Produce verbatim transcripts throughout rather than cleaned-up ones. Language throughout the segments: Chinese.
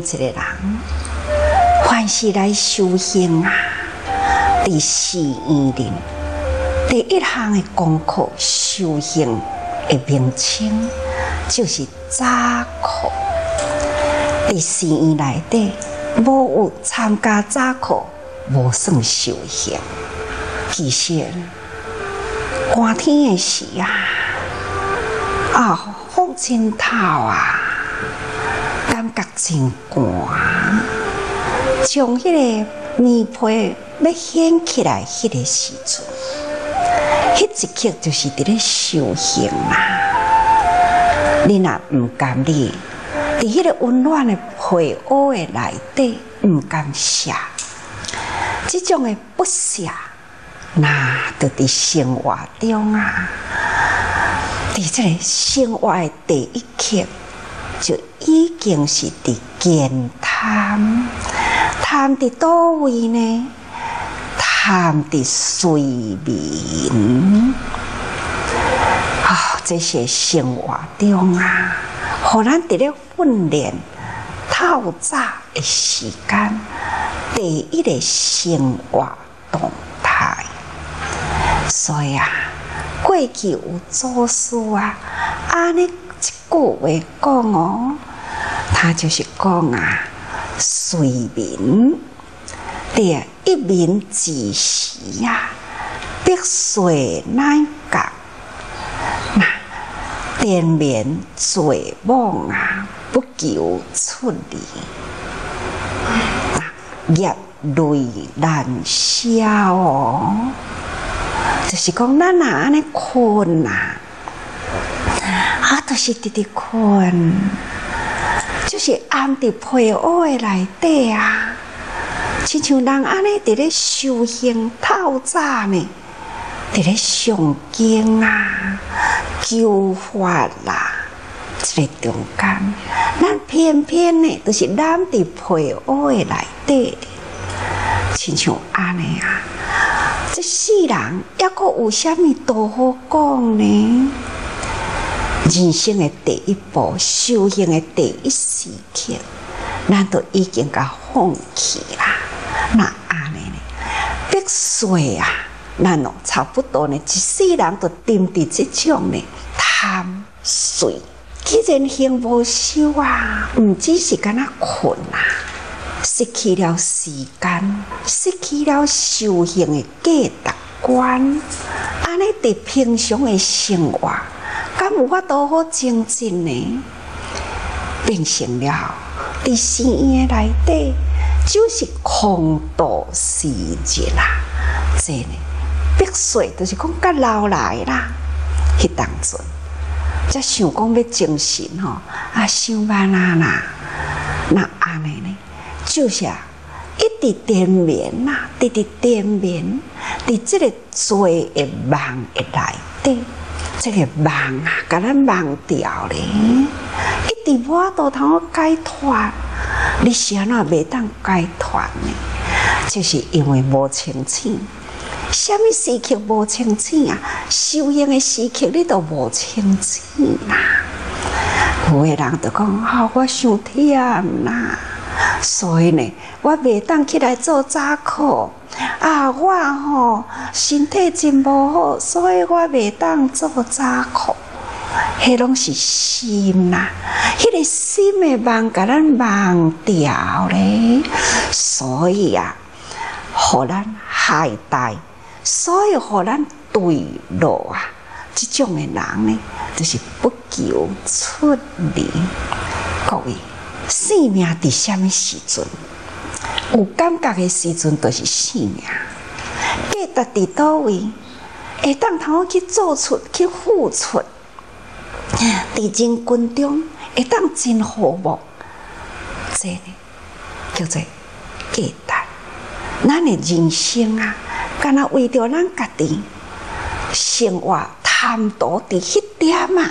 一个人，凡是来修行啊，伫寺院里，第一项的功课，修行的名称就是早课。伫寺院内底，无有参加早课，无算修行。其实寒天的时啊，啊，风真透啊，感觉真寒。将迄个棉被要掀起来，迄个时阵，迄一刻就是伫咧修行啦。你若毋甘你，伫迄个温暖的被窝的内底，毋甘舍，即种的不舍，那就伫生活中啊，伫这个生活的第一刻，就已经是伫健谈。谈伫倒位呢？谈伫睡眠。啊、哦，这些生活中啊，互咱伫咧训练透早的时间，第一个生活动态。所以啊，过去有祖师啊，安尼一句话讲哦，他就是讲啊。睡眠，第一眠之时呀，必睡乃觉。那连绵醉梦啊，不求出离。业累难消哦，就是讲咱若安尼困啊，啊，就是直直困。就是安伫被窝的内底啊，亲像人安尼伫咧修行透早呢，伫咧上经啊、求法啦，这个中间，咱偏偏呢，都是揽伫被窝的内底，亲像安尼啊，这世人还阁有啥物道好讲呢？人生的第一步，修行的第一时刻，咱都已经甲放弃啦。那安尼呢？必须啊，咱哦差不多呢，一世人都沉伫这种呢贪睡。既然行无修啊，毋只是敢若困啊，失去了时间，失去了修行的价值观，安尼伫平常的生活。敢有法度好精进呢？变成了伫寺院内底，就是空度时日啦。这呢，必须就是讲甲老来啦，迄当阵，才想讲要精神吼，啊，想慢啊啦，那安尼呢，就是啊，一直连绵啦，直直连绵，伫这个醉的梦的内底。这个梦啊，甲咱梦掉咧，一直无法度通解脱。你是安怎袂当解脱呢？就是因为无清醒。什么时刻无清醒啊？修行的时刻你都无清醒啦。有的人就讲：啊，我伤忝啦，所以呢，我袂当起来做早课。啊，我吼身体真无好，所以我袂当做早课。迄拢是心啦，迄个心的梦，甲咱忘掉咧。所以啊，互咱害大，所以互咱坠落啊，这种的人呢，就是不求出离。各位，生命伫什么时阵？有感觉的时阵，就是生命。价值伫倒位，会当通去做出、去付出，伫人群中会当真和睦。这呢叫做价值。咱的人生啊，敢若为着咱家己生活贪图伫迄点啊，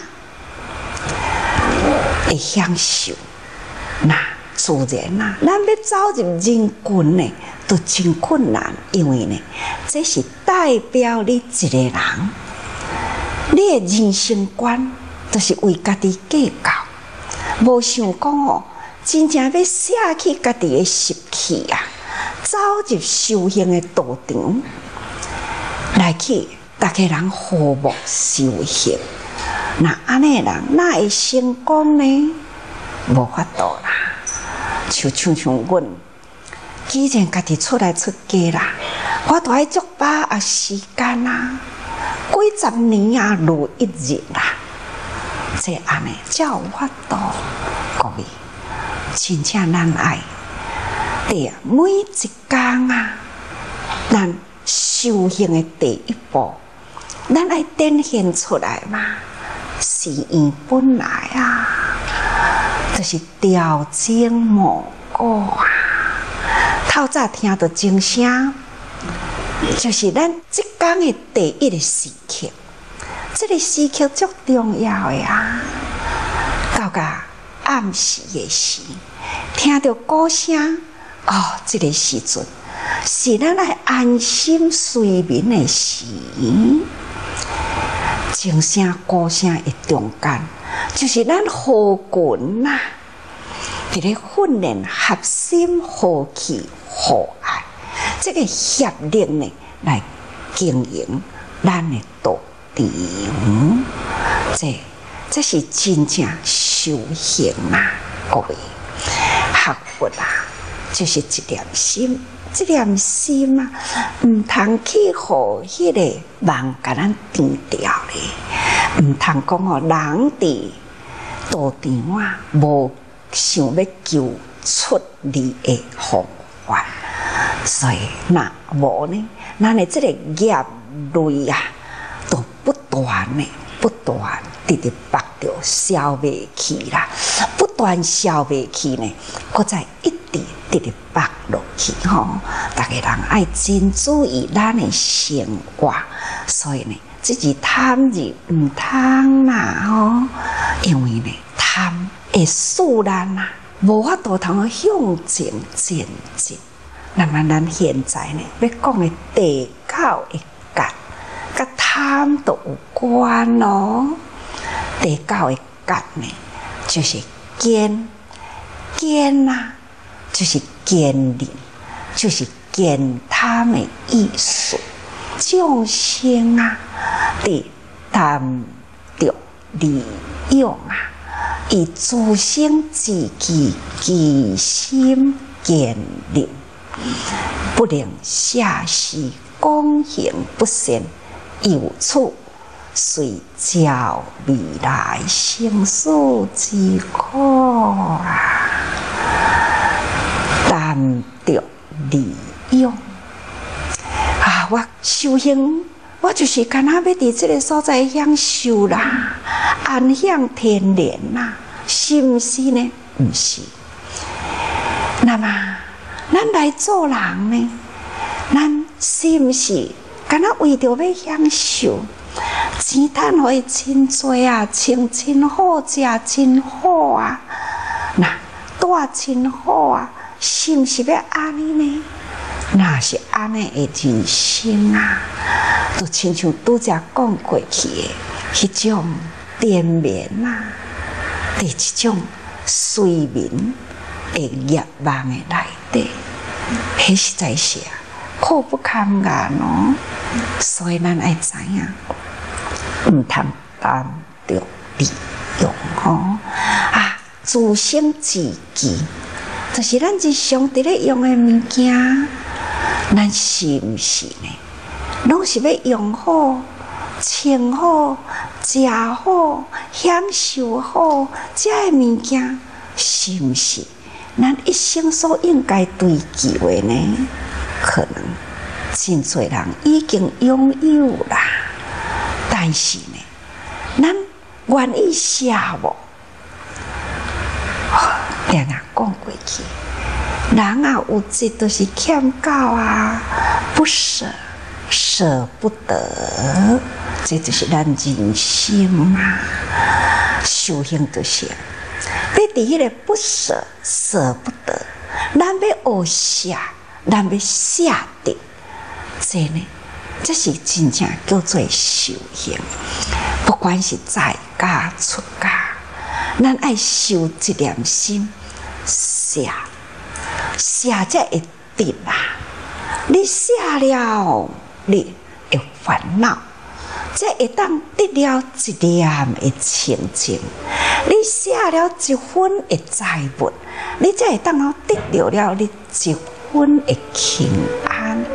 会享受那。自然啊，咱要走入人群呢，都真困难，因为呢，这是代表你一个人，你的人生观就是为家己计较，无想讲哦， 真正要舍弃家己的习气啊，走入修行的道场，来去大家人和睦修行。那安尼人哪会成功呢？无法度啦。就像像阮，既然家己出来出家啦，我都爱足把握时间啦，几十年啊如一日啦。这安尼才有法度，各位，真正咱爱对啊，每一天啊，咱修行的第一步，咱爱展现出来嘛，是因本来啊，就是调整无过啊。透早听到钟声，就是咱即天的第一个时刻。这个时刻足重要的啊！到甲暗时的时，听到鼓声，哦，这个时阵是咱来安心睡眠的时。钟声、鼓声的中间，就是咱好群呐，伫咧训练合心、和气、和爱，这个协力呢，来经营咱的道。场，这这是真正修行啊！各位，学佛啊，就是一念心，这念心啊，唔通去互迄个人甲咱定掉咧，唔通讲哦，人伫道场啊，无想要求出离的方法，所以那无呢，咱的这个业类啊。不断的、不断直直拔掉、消灭去啦，不断消灭去呢，搁再一直直直拔落去吼。大家人爱真注意咱的生活，所以呢，自己贪入唔贪啦吼，因为呢，贪会使咱啊，无法度通向前前进。那么咱现在呢，要讲的第九个格。甲贪都有关咯。第九个格呢，就是坚，坚啊，就是坚韧，就是健贪的意思。众生啊，伫贪着利用啊，以自身自己其心坚韧，不能下施公行不善。有处随教未来生死之苦啊，但着利用啊！我修行，我就是干那要伫这个所在享受啦，安享天然啦，是毋是呢？毋是。那么，咱来做人呢？咱是毋是？敢若为着要享受，钱赚回真多啊，穿真好，食真好啊，那住真好啊，是毋是要安尼呢？那是安尼的人生啊，就亲像拄则讲过去的迄种甜眠啊，伫一种睡眠的业望的内底，迄实在是啊。苦不堪言哦，所以咱爱知影，唔通贪着利用吼啊！自生自己，就是咱日常伫咧用的物件，咱是毋是呢？拢是要用好、穿好、食好、享受好，这个物件是毋是咱一生所应该追求的呢？可能真侪人已经拥有啦，但是呢，咱愿意舍无？常常讲过去，人啊，有一都是欠教啊，不舍，舍不得，这就是咱人生嘛。修行就是要伫迄个不舍、舍不得，咱要学舍。咱要舍得，这呢，这是真正叫做修行。不管是在家出家，咱爱修一念心， 写，写才会得啦。你写了，你会烦恼，才会当得了一念的清净。你写了一分的财物，你才会当得到了你一分的平安。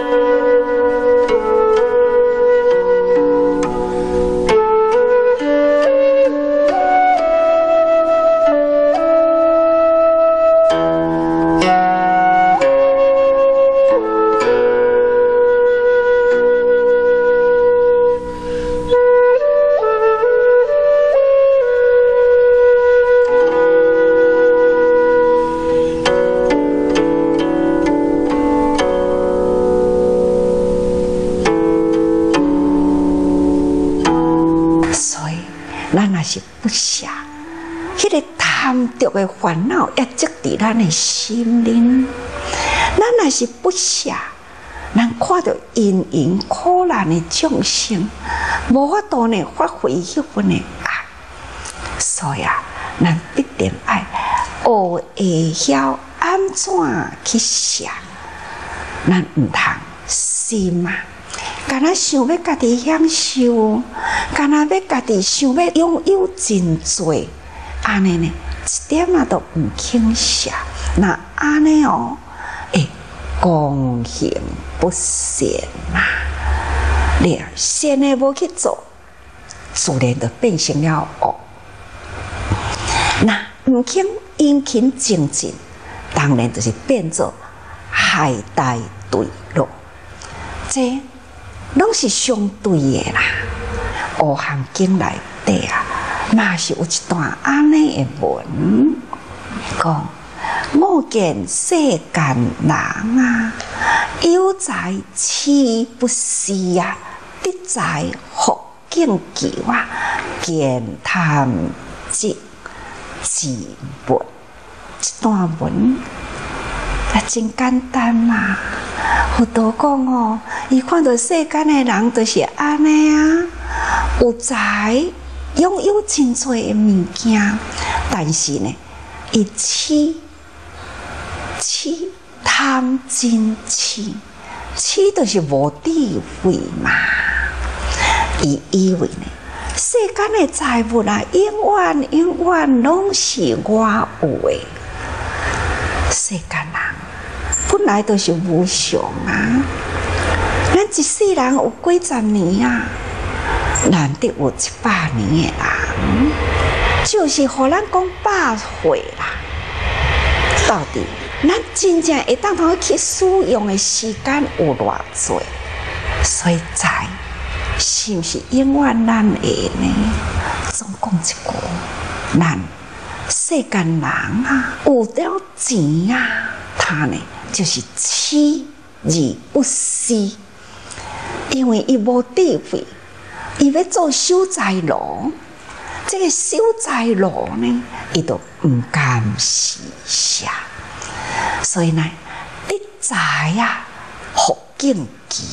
咱若是不舍，迄、那个贪着的烦恼也积伫咱的心灵。咱若是不舍，咱看到因缘苦难的众生，无法度呢发挥迄份的爱。所以啊，咱必定爱学会晓安怎去舍。咱毋通心啊！敢若想要家己享受，敢若要家己想要拥有真多，安尼呢一点仔都毋肯舍。那安尼哦，会公行不善呐！你啊，善的无去做，自然就变成了恶。那毋肯殷勤精进，当然就是变做害大对落。这拢是相对的啦，《阿含经》内底啊，嘛是有一段安尼的文，讲我见世间人啊，有在痴不思啊，得在福敬求啊，见贪执自没。这段文啊，真简单嘛。佛陀讲哦，伊看到世间的人就是安尼啊，有财拥有真多的物件，但是呢，伊痴痴贪真痴，痴就是无智慧嘛。伊以为呢，世间的财物啊，永远永远拢是我有的。世间人本来都是无常啊，咱一世人有几十年啊，难得有一百年的人，就是互咱讲百岁啦。到底咱真正会当通去使用的时间有偌济？所以财是毋是永远咱的呢？总讲一句，咱世间人啊，有了钱啊，他呢？就是痴而不思，因为伊无智慧，伊要做守财奴，这个守财奴呢，伊都唔甘施舍，所以呢，得财啊，福敬求，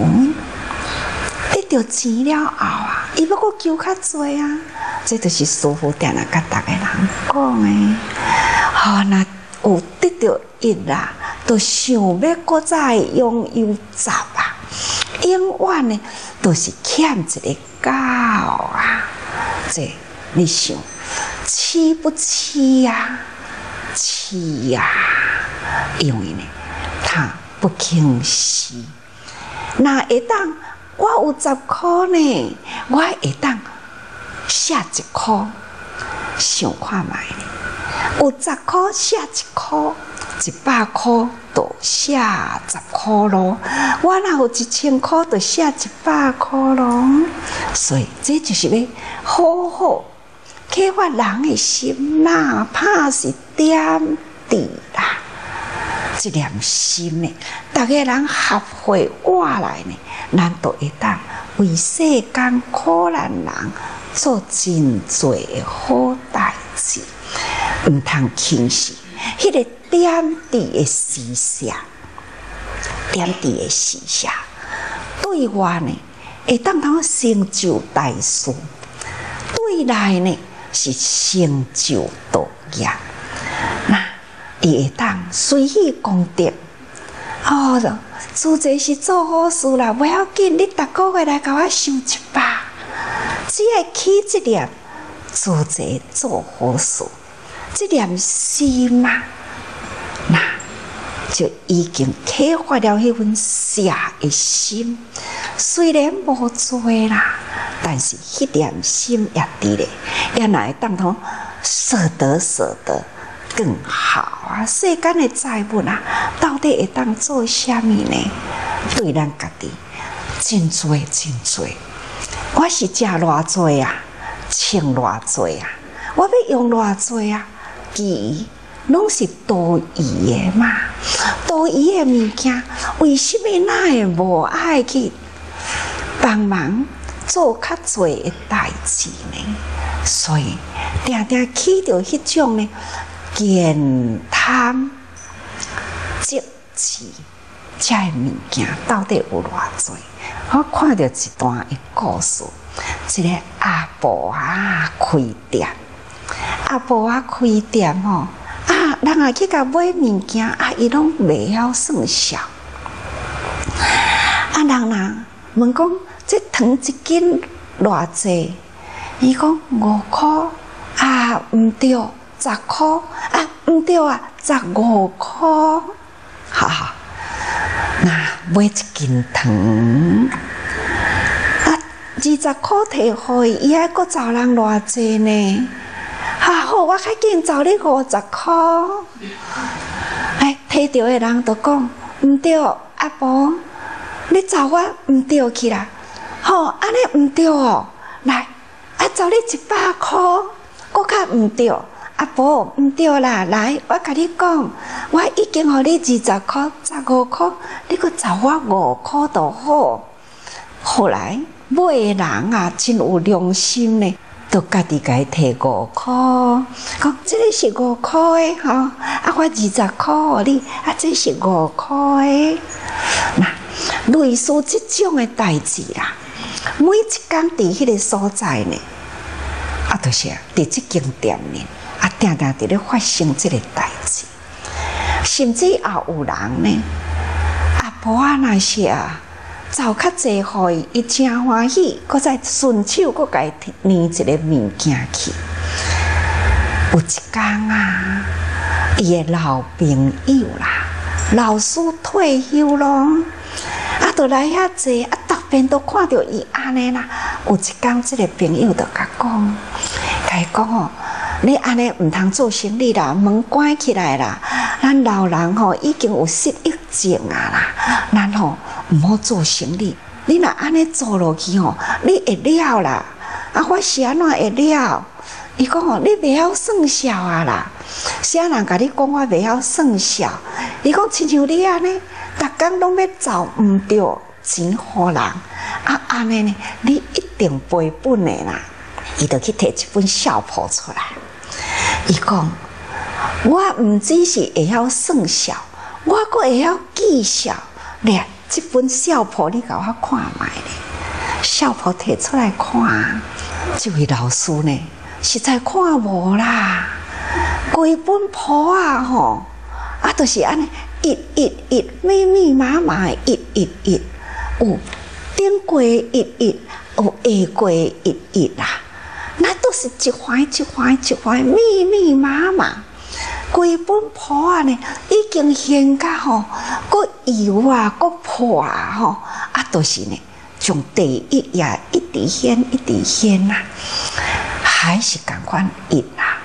得到钱了后啊，伊要阁求较多啊，这就是师父定定甲大家人讲的，好那有得到一啦。都想要搁再拥有十啊，永远呢都是欠一个九啊。这你想，痴不痴呀？痴呀！因为呢，他不肯死。那会当我有十块呢，我会当下一块，想看卖呢，有十块下一块。一百块就写十块咯，我若有一千块就写一百块咯。所以这就是要好好启发人的心，哪怕是点滴啦，这念心呢，大家人合会活来呢，咱都会当为世间苦难人做真多的好代志，唔通轻视迄个。点滴的施舍，点滴的施舍，对外呢会当通成就大事，对内呢是成就道业。那伊会当随喜功德。哦，做这是做好事啦，不要紧，你逐个月来甲我收一百，只要起这念做这做好事，这念心嘛，那就已经启发了迄份舍的心。虽然无做啦，但是迄念心也伫咧，也若会当通舍得舍得。更好啊！世间的财物啊，到底会当做啥物呢？对咱家己真多真多。我是食偌多啊，穿偌多啊，我要用偌多啊，其拢是多余的嘛。多余的物件，为什么咱会无爱去帮忙做较多的代志呢？所以定定起着迄种呢。健贪积气，这物件到底有偌多？我看到一段的故事，一个阿婆啊开店，阿婆啊开店吼，啊人啊去甲买物件，啊伊拢袂晓算数，啊人啊问讲，这糖一斤偌济？伊讲五箍，啊毋对。十箍啊，毋对啊，十五箍，哈哈，那买一斤糖啊，二十箍摕互伊，伊还阁找人偌济呢？哈、啊、好，我较紧找你五十箍。哎，摕着的人就讲毋对，阿婆，你找我毋对去啦。吼、哦，安尼毋对哦，来，啊找你一百箍，阁较毋对。阿婆，毋对啦，来，我甲你讲，我已经互你二十箍、十五箍，你阁找我五箍就好。后来买的人啊，真有良心呢，都家己家摕五箍，讲这个是五箍的吼，啊我二十箍互你，啊这是五箍的。那类似这种的代志啦，每一工伫迄个所在呢，啊，就是伫即间店呢。啊，定定伫咧发生即个代志，甚至也有人呢，阿婆啊，若是啊，找较济互伊，伊真欢喜，搁再顺手搁家捏一个物件去。有一天啊，伊的老朋友啦，老师退休咯，啊，就来遐坐，啊，逐边都看到伊安尼啦。有一天，即个朋友就甲讲，甲伊讲吼。你安尼毋通做生意啦，门关起来啦。咱老人吼已经有失忆症啊啦，咱吼毋好做生意。你若安尼做落去吼，你会了啦。啊，我是安怎会了？伊讲吼，你袂晓算数啊啦。啥人甲你讲我袂晓算数？伊讲亲像你安尼，逐工拢要找毋对钱互人，啊安尼呢，你一定赔本的啦。伊就去摕一本笑谱出来。伊讲，我毋只是会晓算数，我阁会晓记数。咧，这本笑谱你甲我看卖咧，笑谱摕出来看，这位老师呢，实在看无啦。规本谱啊吼，啊，就是安尼一一一密密麻麻的一一一，有顶过一一，有下过一一啦。那都是一环一环一环密密麻麻，规本谱啊呢，已经现甲吼，搁油啊，搁破啊吼，啊，都是呢，从第一页一直显一直显呐，还是共款印啦。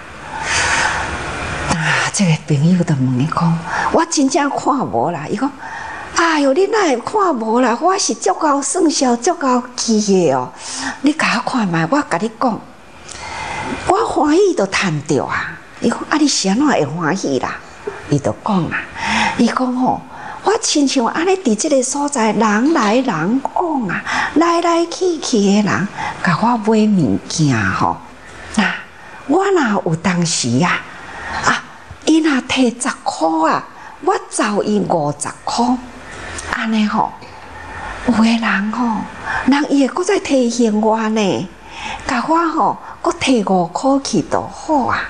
啊，这个朋友就问伊讲，我真正看无啦，伊讲。哎哟，你哪会看无啦？我是足够算数、足够记的哦。你甲我看卖，我甲你讲。我欢喜就赚着啊！伊讲啊，你是安怎会欢喜啦？伊就讲啦，伊讲吼，我亲像安尼伫即个所在，人来人往啊，来来去去的人，甲我买物件吼。那我若有当时啊，啊，伊若摕十箍啊，我找伊五十箍，安尼吼，有的人吼，人伊会搁再提现我呢，甲我吼。我摕五箍去就好啊！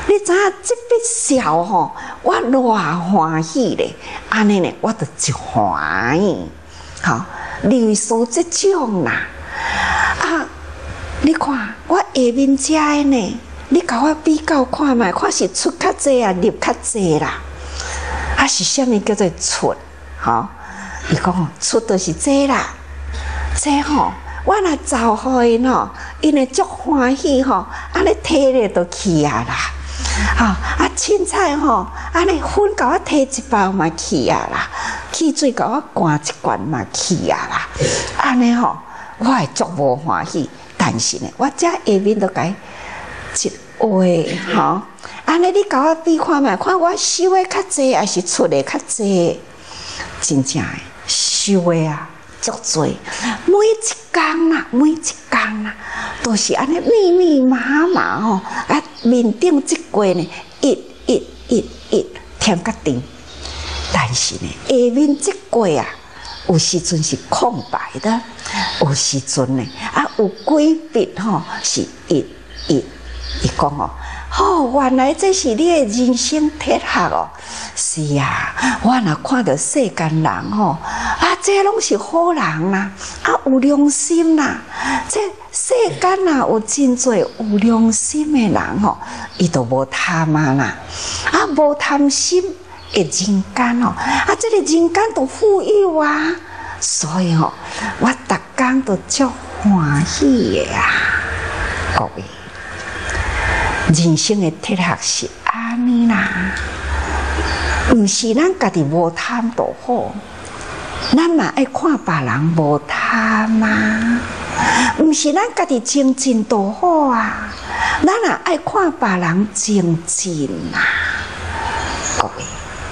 你知影这笔笑吼，我偌欢喜咧，安尼呢，我就一欢喜。好，类似这种啦。啊，你看我下面遮的呢，你甲我比较看觅，看是出较济啊，入较济啦。啊，是啥物叫做出？吼，伊讲出就是这啦，这吼。我若走互因吼，因会足欢喜吼，安尼摕咧就去啊啦，吼啊凊彩吼，安尼粉甲我摕一包嘛去啊啦，汽水甲我灌一罐嘛去啊啦，安尼吼，我会足无欢喜，但是呢，我遮下面都甲伊一话吼，安尼你甲我比看觅，看我收诶较济，还是出诶较济？真正诶，收诶啊！足多，每一工啦，每一工啦，都是安尼密密麻麻吼，啊，面顶即过呢，一、一、一、一，添甲甜。但是呢，下面即过啊，有时阵是空白的，有时阵呢，啊，有几笔吼是一、一，伊讲哦。哦，原来这是你的人生铁学哦。是啊，我若看到世间人吼，啊，这拢是好人啦，啊，有良心啦。这世间啊，有真侪有良心的人吼，伊都无贪嘛啦，啊，无贪心的人间吼，啊，这个人间都富有啊，所以吼，我逐工都足欢喜的啊，各位。人生的铁学是安尼啦，毋是咱家己无贪就好，咱嘛爱看别人无贪嘛，毋是咱家己精进就好啊，咱也爱看别人精进啊。各位，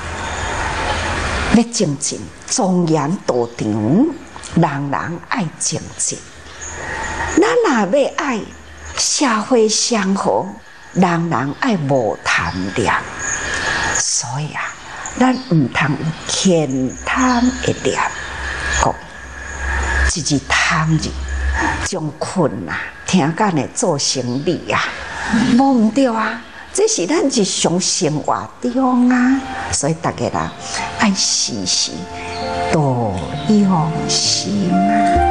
要精进，庄严道场，人人爱精进。咱若要爱社会祥和。人人爱无贪念，所以啊，咱毋通有偏贪的念，讲一日贪字，将困啊，听干的做生理啊，无毋对啊，这是咱日常生活中啊，所以大家啦，爱时时多用心啊。